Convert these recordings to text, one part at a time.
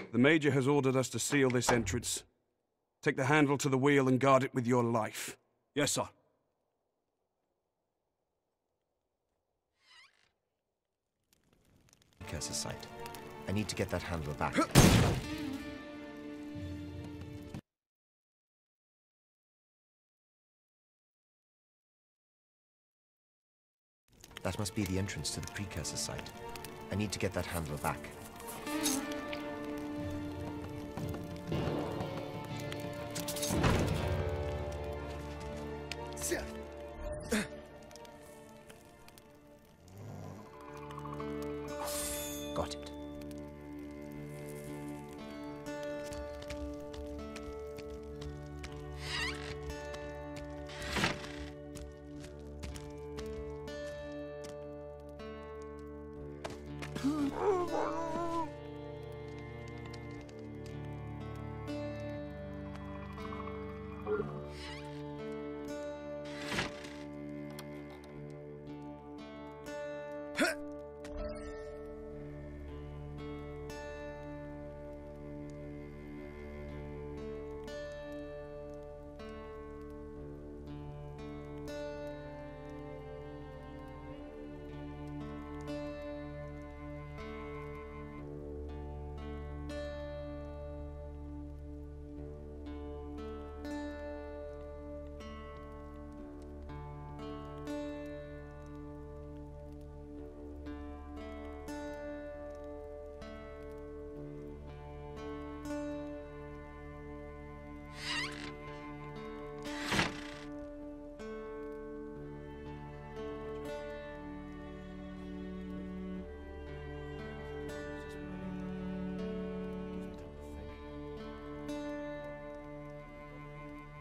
The Major has ordered us to seal this entrance. Take the handle to the wheel and guard it with your life. Yes, sir. Precursor site. I need to get that handle back. That must be the entrance to the precursor site. I need to get that handle back. Got it.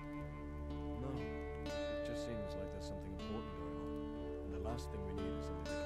No, it just seems like there's something important going on, and the last thing we need is a